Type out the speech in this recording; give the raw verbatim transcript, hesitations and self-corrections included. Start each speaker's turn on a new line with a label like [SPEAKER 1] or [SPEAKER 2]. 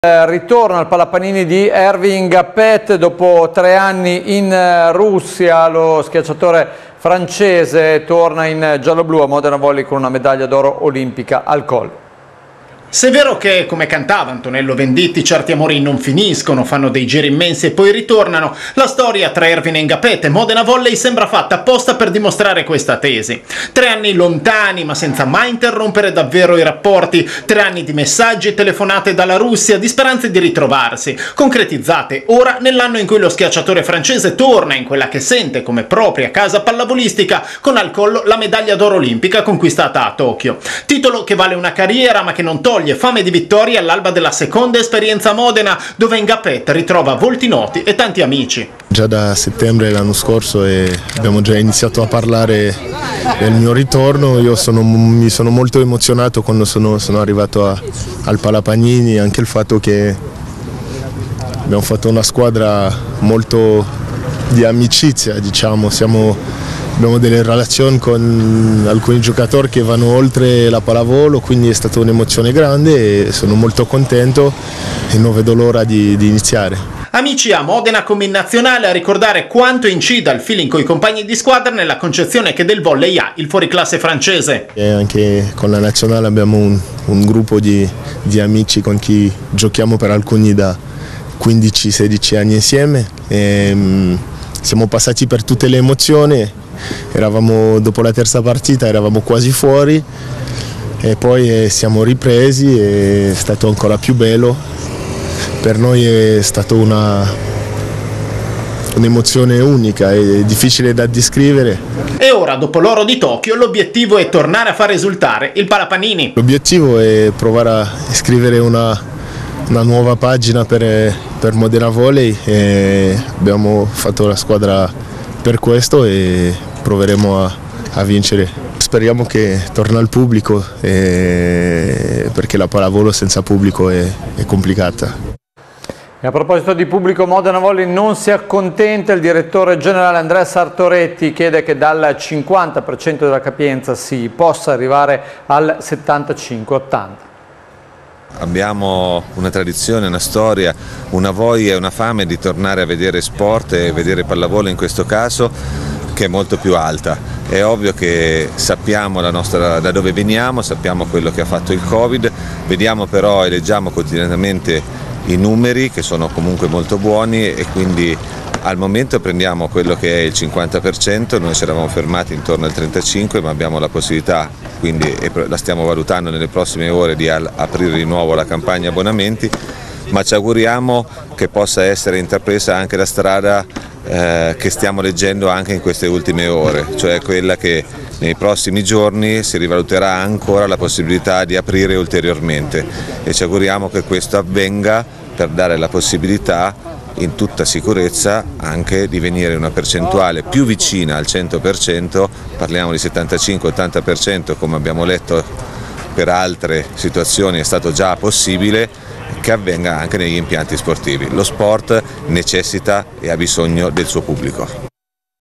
[SPEAKER 1] Ritorno al Palapanini di Ervin Gappet. Dopo tre anni in Russia lo schiacciatore francese torna in giallo-blu a Modena Volley con una medaglia d'oro olimpica al collo.
[SPEAKER 2] Se è vero che, come cantava Antonello Venditti, certi amori non finiscono, fanno dei giri immensi e poi ritornano, la storia tra Ervin Gappet e Modena Volley sembra fatta apposta per dimostrare questa tesi. Tre anni lontani ma senza mai interrompere davvero i rapporti, tre anni di messaggi e telefonate dalla Russia, di speranze di ritrovarsi, concretizzate ora nell'anno in cui lo schiacciatore francese torna in quella che sente come propria casa pallavolistica, con al collo la medaglia d'oro olimpica conquistata a Tokyo. Titolo che vale una carriera ma che non toglie fame di vittorie all'alba della seconda esperienza a Modena, dove Gappet ritrova volti noti e tanti amici.
[SPEAKER 3] Già da settembre l'anno scorso e abbiamo già iniziato a parlare del mio ritorno. Io sono, mi sono molto emozionato quando sono, sono arrivato a, al Palapanini, anche il fatto che abbiamo fatto una squadra molto di amicizia, diciamo. Siamo, abbiamo delle relazioni con alcuni giocatori che vanno oltre la pallavolo, quindi è stata un'emozione grande e sono molto contento e non vedo l'ora di, di iniziare.
[SPEAKER 2] Amici a Modena come in nazionale, a ricordare quanto incida il feeling con i compagni di squadra nella concezione che del volley ha il fuoriclasse francese.
[SPEAKER 3] E anche con la nazionale abbiamo un, un gruppo di, di amici con chi giochiamo per alcuni da quindici sedici anni insieme. E, um, siamo passati per tutte le emozioni. Eravamo, dopo la terza partita eravamo quasi fuori e poi siamo ripresi, è stato ancora più bello. Per noi è stata un'emozione unica, è difficile da descrivere.
[SPEAKER 2] E ora, dopo l'oro di Tokyo, l'obiettivo è tornare a far risultare il Palapanini.
[SPEAKER 3] L'obiettivo è provare a scrivere una, una nuova pagina per, per Modena Volley e abbiamo fatto la squadra per questo e proveremo a, a vincere. Speriamo che torni al pubblico e, perché la pallavolo senza pubblico è, è complicata.
[SPEAKER 1] E a proposito di pubblico, Modena Volley non si accontenta. Il direttore generale Andrea Sartoretti chiede che dal cinquanta per cento della capienza si possa arrivare al settantacinque ottanta.
[SPEAKER 4] Abbiamo una tradizione, una storia, una voglia e una fame di tornare a vedere sport e vedere pallavolo in questo caso, che è molto più alta. È ovvio che sappiamo la nostra, da dove veniamo, sappiamo quello che ha fatto il Covid, vediamo però e leggiamo quotidianamente i numeri che sono comunque molto buoni e quindi al momento prendiamo quello che è il cinquanta per cento, noi ci eravamo fermati intorno al trentacinque per cento, ma abbiamo la possibilità, quindi la stiamo valutando nelle prossime ore, di aprire di nuovo la campagna abbonamenti, ma ci auguriamo che possa essere intrapresa anche la strada eh, che stiamo leggendo anche in queste ultime ore, cioè quella che nei prossimi giorni si rivaluterà ancora la possibilità di aprire ulteriormente e ci auguriamo che questo avvenga per dare la possibilità in tutta sicurezza anche di venire una percentuale più vicina al cento per cento, parliamo di settantacinque ottanta per cento come abbiamo letto per altre situazioni è stato già possibile, che avvenga anche negli impianti sportivi. Lo sport necessita e ha bisogno del suo pubblico.